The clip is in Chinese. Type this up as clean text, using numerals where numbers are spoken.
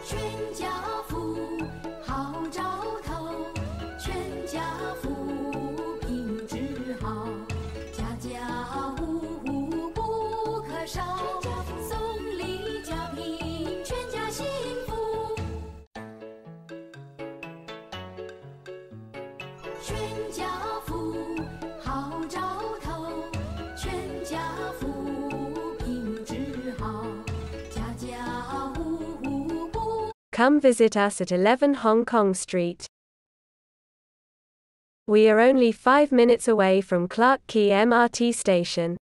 全家福，好兆头，全家福，品质好，家家户户不可少，送礼佳品，全家幸福。全家福，好兆头，全家福，品质好，家家户户不。 Come visit us at 11 Hong Kong Street. We are only 5 minutes away from Clarke Quay MRT station.